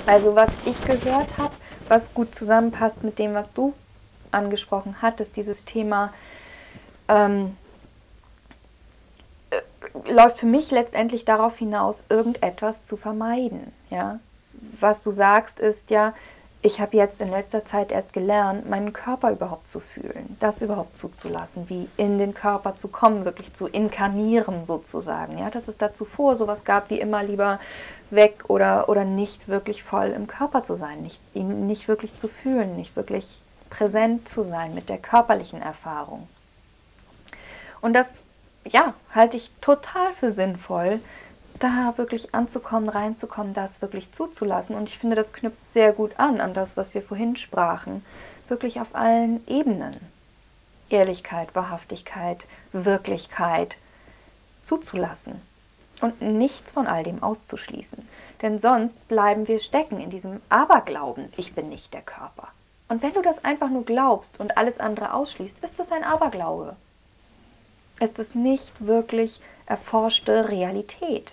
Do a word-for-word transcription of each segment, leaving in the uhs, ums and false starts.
Also was ich gehört habe, was gut zusammenpasst mit dem, was du angesprochen hattest, dieses Thema ähm, äh, läuft für mich letztendlich darauf hinaus, irgendetwas zu vermeiden. Ja? Was du sagst ist ja, ich habe jetzt in letzter Zeit erst gelernt, meinen Körper überhaupt zu fühlen, das überhaupt zuzulassen, wie in den Körper zu kommen, wirklich zu inkarnieren sozusagen. Ja? Dass es da zuvor sowas gab, wie immer lieber weg oder, oder nicht wirklich voll im Körper zu sein, nicht, ihn nicht wirklich zu fühlen, nicht wirklich präsent zu sein mit der körperlichen Erfahrung. Und das, ja, halte ich total für sinnvoll, da wirklich anzukommen, reinzukommen, das wirklich zuzulassen. Und ich finde, das knüpft sehr gut an, an das, was wir vorhin sprachen. Wirklich auf allen Ebenen. Ehrlichkeit, Wahrhaftigkeit, Wirklichkeit zuzulassen. Und nichts von all dem auszuschließen. Denn sonst bleiben wir stecken in diesem Aberglauben, ich bin nicht der Körper. Und wenn du das einfach nur glaubst und alles andere ausschließt, ist das ein Aberglaube. Ist es nicht wirklich erforschte Realität.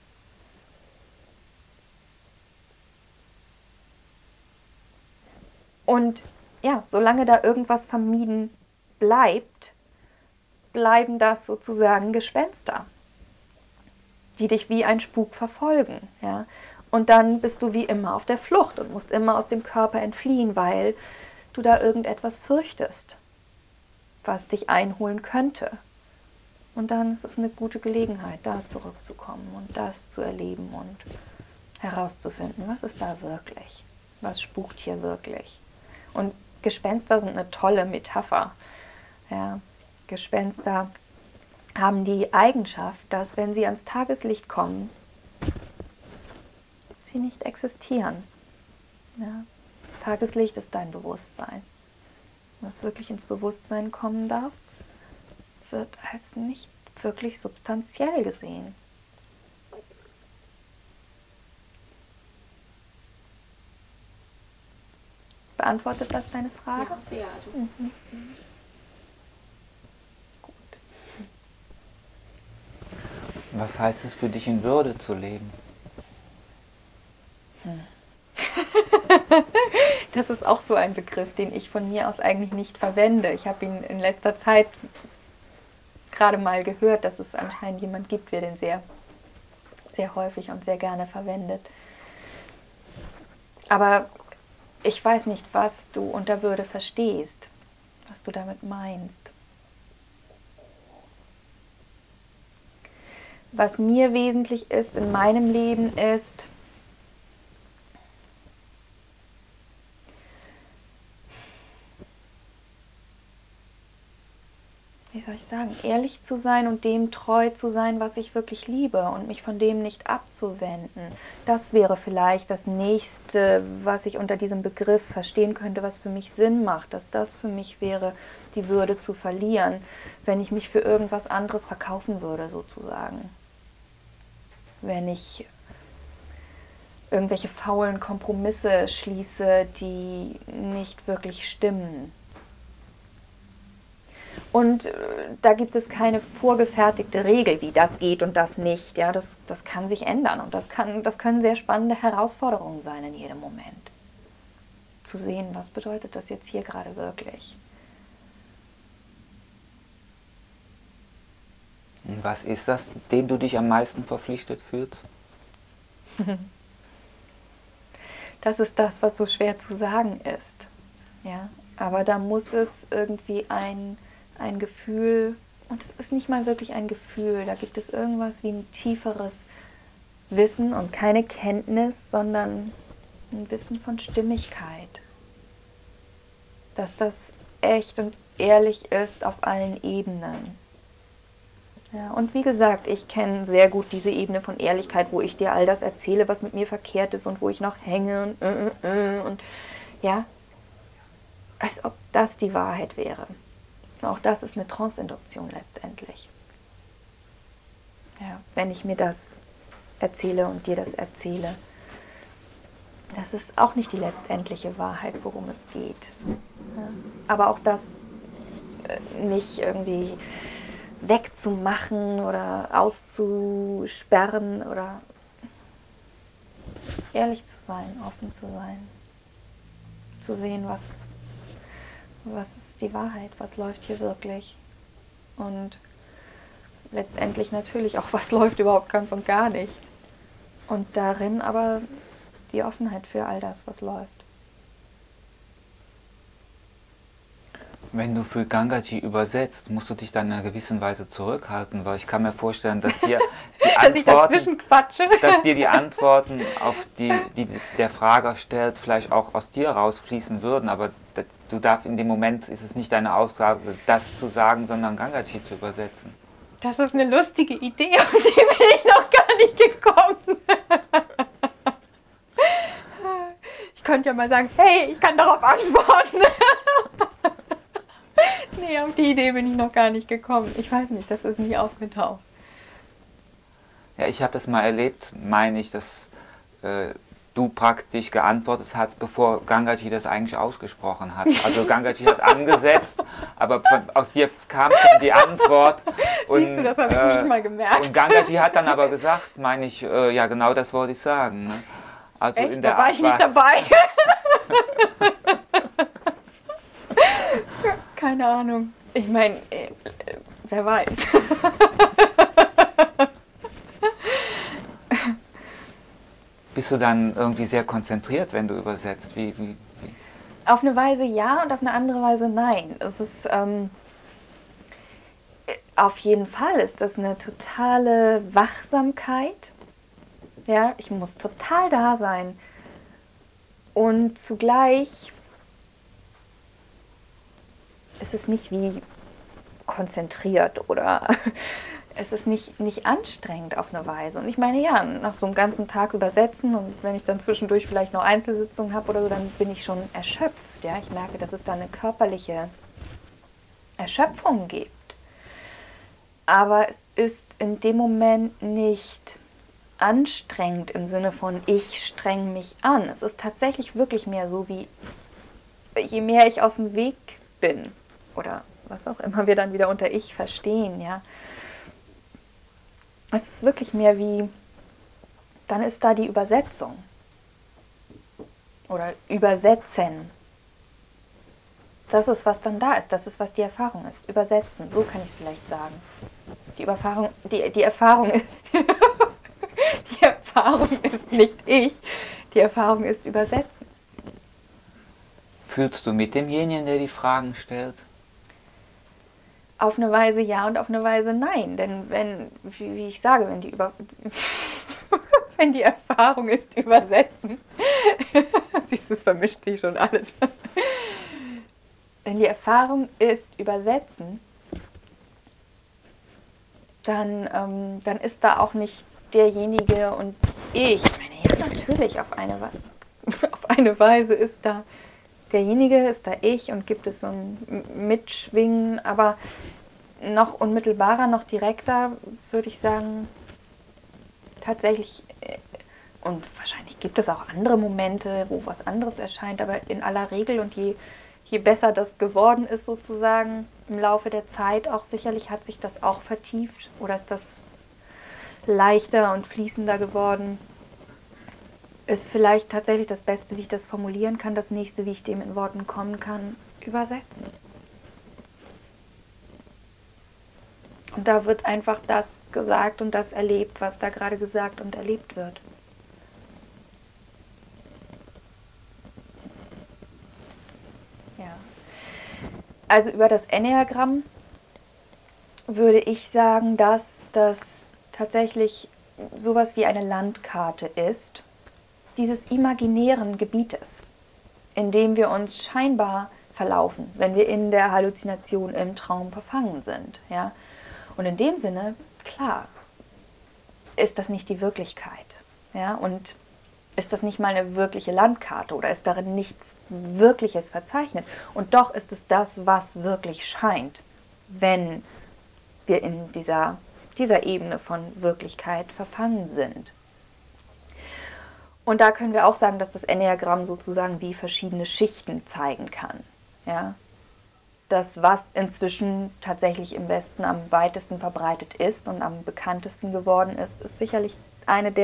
Und ja, solange da irgendwas vermieden bleibt, bleiben das sozusagen Gespenster, die dich wie ein Spuk verfolgen. Ja? Und dann bist du wie immer auf der Flucht und musst immer aus dem Körper entfliehen, weil du da irgendetwas fürchtest, was dich einholen könnte. Und dann ist es eine gute Gelegenheit, da zurückzukommen und das zu erleben und herauszufinden, was ist da wirklich, was spukt hier wirklich. Und Gespenster sind eine tolle Metapher. Ja, Gespenster haben die Eigenschaft, dass, wenn sie ans Tageslicht kommen, sie nicht existieren. Ja, Tageslicht ist dein Bewusstsein. Was wirklich ins Bewusstsein kommen darf, wird als nicht wirklich substanziell gesehen. Beantwortet das deine Frage? Ja, sehr. Also. Mhm. Gut. Was heißt es für dich, in Würde zu leben? Hm. Das ist auch so ein Begriff, den ich von mir aus eigentlich nicht verwende. Ich habe ihn in letzter Zeit gerade mal gehört, dass es anscheinend jemand gibt, der den sehr, sehr häufig und sehr gerne verwendet. Aber ich weiß nicht, was du unter Würde verstehst, was du damit meinst. Was mir wesentlich ist in meinem Leben ist, wie soll ich sagen, ehrlich zu sein und dem treu zu sein, was ich wirklich liebe und mich von dem nicht abzuwenden. Das wäre vielleicht das Nächste, was ich unter diesem Begriff verstehen könnte, was für mich Sinn macht, dass das für mich wäre, die Würde zu verlieren, wenn ich mich für irgendwas anderes verkaufen würde, sozusagen. Wenn ich irgendwelche faulen Kompromisse schließe, die nicht wirklich stimmen. Und äh, da gibt es keine vorgefertigte Regel, wie das geht und das nicht. Ja, das, das kann sich ändern und das, kann, das können sehr spannende Herausforderungen sein in jedem Moment. Zu sehen, was bedeutet das jetzt hier gerade wirklich. Und was ist das, dem du dich am meisten verpflichtet fühlst? Das ist das, was so schwer zu sagen ist. Ja, aber da muss es irgendwie ein... ein Gefühl, und es ist nicht mal wirklich ein Gefühl, da gibt es irgendwas wie ein tieferes Wissen und keine Kenntnis, sondern ein Wissen von Stimmigkeit. Dass das echt und ehrlich ist auf allen Ebenen. Ja, und wie gesagt, ich kenne sehr gut diese Ebene von Ehrlichkeit, wo ich dir all das erzähle, was mit mir verkehrt ist und wo ich noch hänge und, äh, äh, und ja, als ob das die Wahrheit wäre. Auch das ist eine Trance-Induktion letztendlich. Ja, wenn ich mir das erzähle und dir das erzähle. Das ist auch nicht die letztendliche Wahrheit, worum es geht. Ja, aber auch das nicht irgendwie wegzumachen oder auszusperren oder ehrlich zu sein, offen zu sein, zu sehen, was, was ist die Wahrheit, was läuft hier wirklich und letztendlich natürlich auch, was läuft überhaupt ganz und gar nicht. Und darin aber die Offenheit für all das, was läuft. Wenn du für Gangaji übersetzt, musst du dich dann in einer gewissen Weise zurückhalten, weil ich kann mir vorstellen, dass dir die dass ich Antworten, dazwischen quatsche. dass dir die Antworten auf die, die der Frager stellt, vielleicht auch aus dir rausfließen würden, aber das, du darfst in dem Moment, ist es nicht deine Aufgabe, das zu sagen, sondern Gangaji zu übersetzen. Das ist eine lustige Idee, auf die bin ich noch gar nicht gekommen. Ich könnte ja mal sagen, hey, ich kann darauf antworten. Nee, auf die Idee bin ich noch gar nicht gekommen. Ich weiß nicht, das ist nie aufgetaucht. Ja, ich habe das mal erlebt, meine ich, dass äh, du praktisch geantwortet hast, bevor Gangaji das eigentlich ausgesprochen hat. Also Gangaji hat angesetzt, aber von, aus dir kam schon die Antwort. Und, siehst du, das habe ich äh, nicht mal gemerkt. Und Gangaji hat dann aber gesagt, meine ich, äh, ja genau das wollte ich sagen. Ne? Also Echt? in der Da war Art ich nicht dabei. Keine Ahnung. Ich meine, äh, äh, wer weiß. Bist du dann irgendwie sehr konzentriert, wenn du übersetzt? Wie, wie, wie? Auf eine Weise ja und auf eine andere Weise nein. Es ist, ähm, auf jeden Fall ist das eine totale Wachsamkeit. Ja, ich muss total da sein. Und zugleich ist es nicht wie konzentriert oder es ist nicht, nicht anstrengend auf eine Weise. Und ich meine, ja, nach so einem ganzen Tag übersetzen und wenn ich dann zwischendurch vielleicht noch Einzelsitzungen habe oder so, dann bin ich schon erschöpft. Ja? Ich merke, dass es da eine körperliche Erschöpfung gibt. Aber es ist in dem Moment nicht anstrengend im Sinne von, ich streng mich an. Es ist tatsächlich wirklich mehr so wie, je mehr ich aus dem Weg bin oder was auch immer wir dann wieder unter ich verstehen, ja. Es ist wirklich mehr wie, dann ist da die Übersetzung oder Übersetzen. Das ist, was dann da ist, das ist, was die Erfahrung ist. Übersetzen, so kann ich es vielleicht sagen. Die Erfahrung, die, die Erfahrung ist, die Erfahrung ist nicht ich, die Erfahrung ist Übersetzen. Fühlst du mit demjenigen, der die Fragen stellt? Auf eine Weise ja und auf eine Weise nein. Denn wenn, wie, wie ich sage, wenn die, Über wenn die Erfahrung ist Übersetzen, siehst du, es vermischt sich schon alles. Wenn die Erfahrung ist Übersetzen, dann, ähm, dann ist da auch nicht derjenige und ich. Ich meine, ja, natürlich, auf eine, auf eine Weise ist da derjenige, ist da ich und gibt es so ein Mitschwingen, aber noch unmittelbarer, noch direkter, würde ich sagen, tatsächlich, und wahrscheinlich gibt es auch andere Momente, wo was anderes erscheint, aber in aller Regel und je, je besser das geworden ist sozusagen im Laufe der Zeit, auch sicherlich hat sich das auch vertieft oder ist das leichter und fließender geworden, ist vielleicht tatsächlich das Beste, wie ich das formulieren kann, das Nächste, wie ich dem in Worten kommen kann, übersetzen. Und da wird einfach das gesagt und das erlebt, was da gerade gesagt und erlebt wird. Ja. Also über das Enneagramm würde ich sagen, dass das tatsächlich sowas wie eine Landkarte ist, dieses imaginären Gebietes, in dem wir uns scheinbar verlaufen, wenn wir in der Halluzination im Traum verfangen sind. Ja? Und in dem Sinne, klar, ist das nicht die Wirklichkeit. Ja? Und ist das nicht mal eine wirkliche Landkarte oder ist darin nichts Wirkliches verzeichnet? Und doch ist es das, was wirklich scheint, wenn wir in dieser, dieser Ebene von Wirklichkeit verfangen sind. Und da können wir auch sagen, dass das Enneagramm sozusagen wie verschiedene Schichten zeigen kann. Ja? Das, was inzwischen tatsächlich im Westen am weitesten verbreitet ist und am bekanntesten geworden ist, ist sicherlich eine der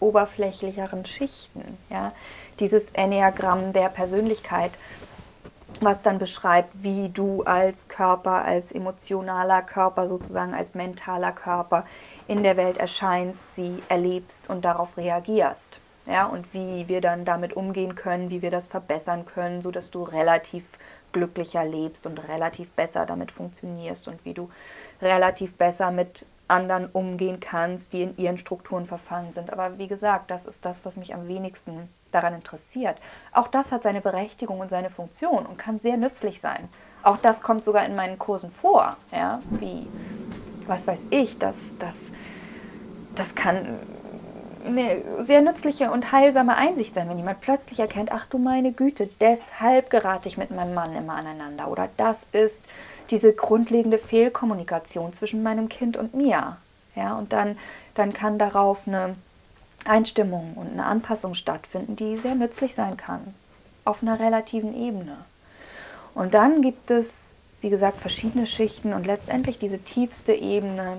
oberflächlicheren Schichten. Ja? Dieses Enneagramm der Persönlichkeit, was dann beschreibt, wie du als Körper, als emotionaler Körper, sozusagen als mentaler Körper in der Welt erscheinst, sie erlebst und darauf reagierst. Ja, und wie wir dann damit umgehen können, wie wir das verbessern können, sodass du relativ glücklicher lebst und relativ besser damit funktionierst und wie du relativ besser mit anderen umgehen kannst, die in ihren Strukturen verfangen sind. Aber wie gesagt, das ist das, was mich am wenigsten daran interessiert. Auch das hat seine Berechtigung und seine Funktion und kann sehr nützlich sein. Auch das kommt sogar in meinen Kursen vor. Ja? Wie, was weiß ich, das, das, das kann eine sehr nützliche und heilsame Einsicht sein, wenn jemand plötzlich erkennt, ach du meine Güte, deshalb gerate ich mit meinem Mann immer aneinander. Oder das ist diese grundlegende Fehlkommunikation zwischen meinem Kind und mir. Ja, und dann, dann kann darauf eine Einstimmung und eine Anpassung stattfinden, die sehr nützlich sein kann, auf einer relativen Ebene. Und dann gibt es, wie gesagt, verschiedene Schichten und letztendlich diese tiefste Ebene,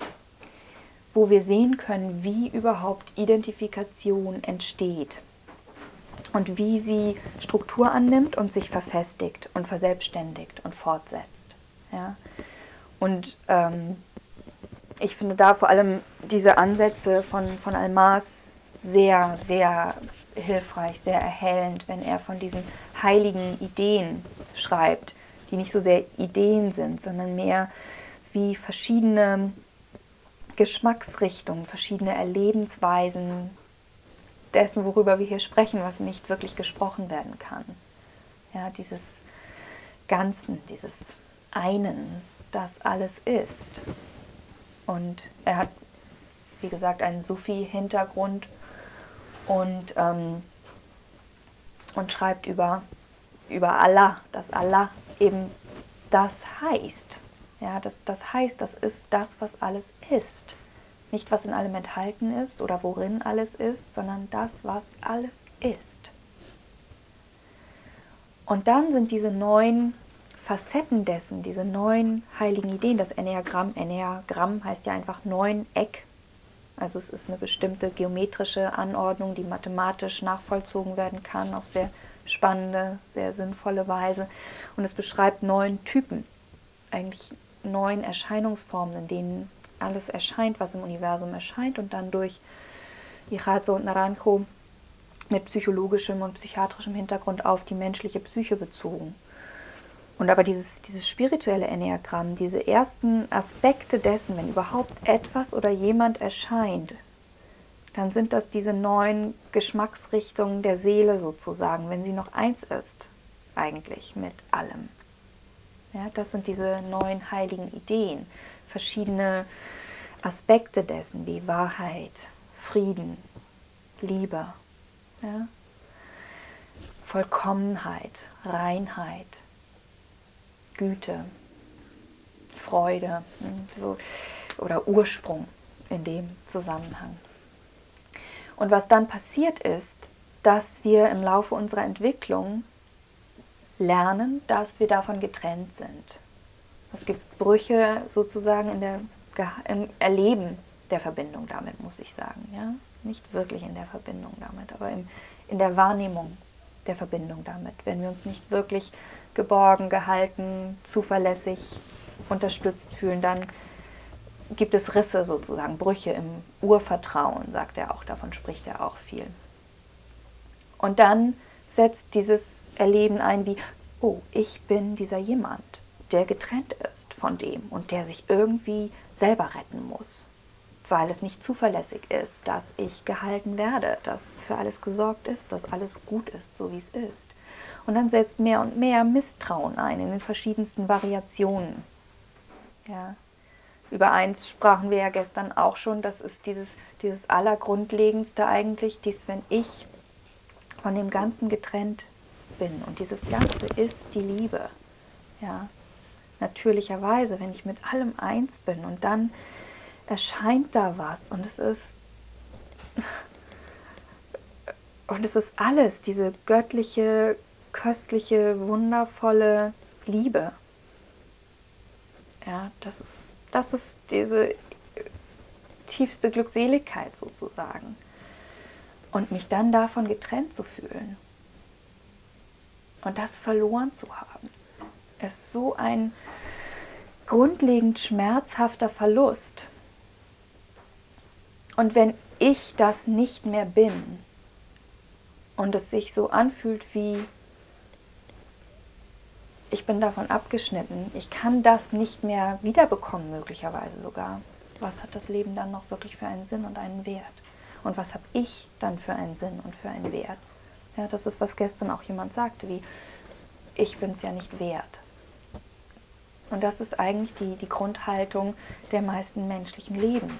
wo wir sehen können, wie überhaupt Identifikation entsteht und wie sie Struktur annimmt und sich verfestigt und verselbstständigt und fortsetzt. Ja? Und ähm, ich finde da vor allem diese Ansätze von, von Almaz sehr, sehr hilfreich, sehr erhellend, wenn er von diesen heiligen Ideen schreibt, die nicht so sehr Ideen sind, sondern mehr wie verschiedene Geschmacksrichtungen, verschiedene Erlebensweisen dessen, worüber wir hier sprechen, was nicht wirklich gesprochen werden kann. Ja, dieses Ganzen, dieses Einen, das alles ist. Und er hat, wie gesagt, einen Sufi-Hintergrund und, ähm, und schreibt über, über Allah, dass Allah eben das heißt. Ja, das, das heißt, das ist das, was alles ist. Nicht, was in allem enthalten ist oder worin alles ist, sondern das, was alles ist. Und dann sind diese neun Facetten dessen, diese neun heiligen Ideen, das Enneagramm, Enneagramm heißt ja einfach neun Eck. Also es ist eine bestimmte geometrische Anordnung, die mathematisch nachvollzogen werden kann, auf sehr spannende, sehr sinnvolle Weise. Und es beschreibt neun Typen, eigentlich neun Erscheinungsformen, in denen alles erscheint, was im Universum erscheint und dann durch Ichazo und Naranjo mit psychologischem und psychiatrischem Hintergrund auf die menschliche Psyche bezogen. Und aber dieses, dieses spirituelle Enneagramm, diese ersten Aspekte dessen, wenn überhaupt etwas oder jemand erscheint, dann sind das diese neun Geschmacksrichtungen der Seele sozusagen, wenn sie noch eins ist, eigentlich mit allem. Ja, das sind diese neun heiligen Ideen, verschiedene Aspekte dessen, wie Wahrheit, Frieden, Liebe, ja? Vollkommenheit, Reinheit, Güte, Freude, so, oder Ursprung in dem Zusammenhang. Und was dann passiert ist, dass wir im Laufe unserer Entwicklung lernen, dass wir davon getrennt sind. Es gibt Brüche sozusagen in der, im Erleben der Verbindung damit, muss ich sagen. Ja? Nicht wirklich in der Verbindung damit, aber im, in der Wahrnehmung der Verbindung damit. Wenn wir uns nicht wirklich geborgen, gehalten, zuverlässig, unterstützt fühlen, dann gibt es Risse sozusagen, Brüche im Urvertrauen, sagt er auch, davon spricht er auch viel. Und dann setzt dieses Erleben ein wie, oh, ich bin dieser jemand, der getrennt ist von dem und der sich irgendwie selber retten muss, weil es nicht zuverlässig ist, dass ich gehalten werde, dass für alles gesorgt ist, dass alles gut ist, so wie es ist. Und dann setzt mehr und mehr Misstrauen ein in den verschiedensten Variationen. Ja. Über eins sprachen wir ja gestern auch schon, das ist dieses, dieses Allergrundlegendste eigentlich, dies, wenn ich von dem Ganzen getrennt bin. Und dieses Ganze ist die Liebe. Ja. Natürlicherweise, wenn ich mit allem eins bin und dann erscheint da was und es ist und es ist alles, diese göttliche, köstliche, wundervolle Liebe. Ja, das ist, das ist diese tiefste Glückseligkeit sozusagen. Und mich dann davon getrennt zu fühlen und das verloren zu haben, ist so ein grundlegend schmerzhafter Verlust. Und wenn ich das nicht mehr bin und es sich so anfühlt wie, ich bin davon abgeschnitten, ich kann das nicht mehr wiederbekommen, möglicherweise sogar, was hat das Leben dann noch wirklich für einen Sinn und einen Wert? Und was habe ich dann für einen Sinn und für einen Wert? Ja, das ist, was gestern auch jemand sagte, wie, ich bin es ja nicht wert. Und das ist eigentlich die, die Grundhaltung der meisten menschlichen Leben.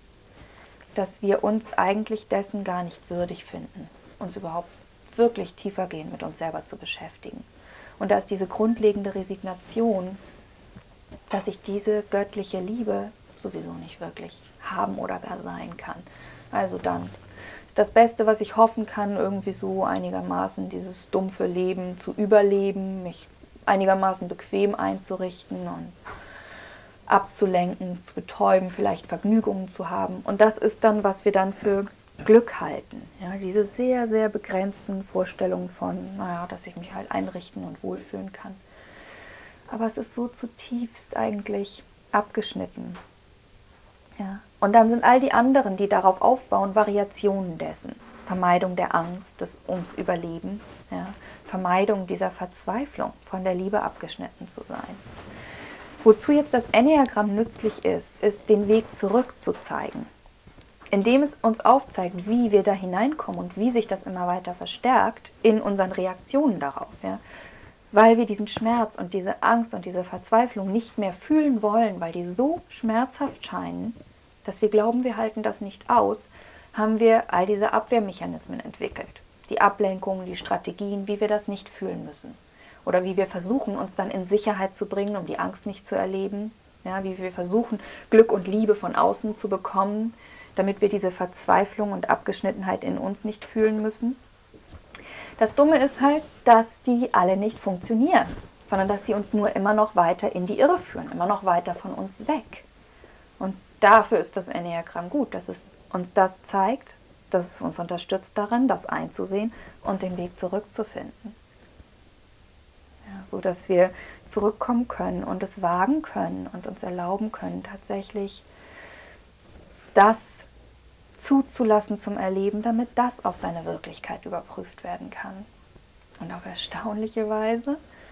Dass wir uns eigentlich dessen gar nicht würdig finden, uns überhaupt wirklich tiefergehend mit uns selber zu beschäftigen. Und da ist diese grundlegende Resignation, dass ich diese göttliche Liebe sowieso nicht wirklich haben oder gar sein kann. Also dann ist das Beste, was ich hoffen kann, irgendwie so einigermaßen dieses dumpfe Leben zu überleben, mich einigermaßen bequem einzurichten und abzulenken, zu betäuben, vielleicht Vergnügungen zu haben. Und das ist dann, was wir dann für Glück halten. Ja, diese sehr, sehr begrenzten Vorstellungen von, naja, dass ich mich halt einrichten und wohlfühlen kann. Aber es ist so zutiefst eigentlich abgeschnitten. Ja. Und dann sind all die anderen, die darauf aufbauen, Variationen dessen. Vermeidung der Angst, das ums Überleben, ja. Vermeidung dieser Verzweiflung, von der Liebe abgeschnitten zu sein. Wozu jetzt das Enneagramm nützlich ist, ist, den Weg zurückzuzeigen, indem es uns aufzeigt, wie wir da hineinkommen und wie sich das immer weiter verstärkt in unseren Reaktionen darauf. Ja. Weil wir diesen Schmerz und diese Angst und diese Verzweiflung nicht mehr fühlen wollen, weil die so schmerzhaft scheinen, dass wir glauben, wir halten das nicht aus, haben wir all diese Abwehrmechanismen entwickelt. Die Ablenkungen, die Strategien, wie wir das nicht fühlen müssen. Oder wie wir versuchen, uns dann in Sicherheit zu bringen, um die Angst nicht zu erleben. Ja, wie wir versuchen, Glück und Liebe von außen zu bekommen, damit wir diese Verzweiflung und Abgeschnittenheit in uns nicht fühlen müssen. Das Dumme ist halt, dass die alle nicht funktionieren, sondern dass sie uns nur immer noch weiter in die Irre führen, immer noch weiter von uns weg. Und dafür ist das Enneagramm gut, dass es uns das zeigt, dass es uns unterstützt darin, das einzusehen und den Weg zurückzufinden. Ja, so dass wir zurückkommen können und es wagen können und uns erlauben können, tatsächlich das zuzulassen zum Erleben, damit das auf seine Wirklichkeit überprüft werden kann. Und auf erstaunliche Weise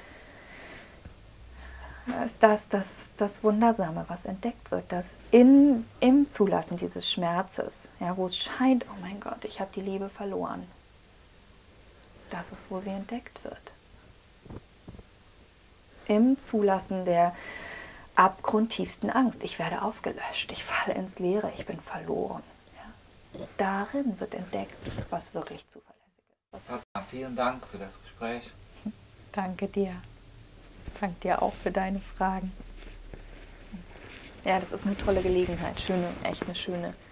ist das das, das Wundersame, was entdeckt wird, dass in, im Zulassen dieses Schmerzes, ja, wo es scheint, oh mein Gott, ich habe die Liebe verloren, das ist, wo sie entdeckt wird. Im Zulassen der abgrundtiefsten Angst. Ich werde ausgelöscht, ich falle ins Leere, ich bin verloren. Ja. Darin wird entdeckt, was wirklich zuverlässig ist. Ja, vielen Dank für das Gespräch. Danke dir. Danke dir auch für deine Fragen. Ja, das ist eine tolle Gelegenheit. Schöne, echt eine schöne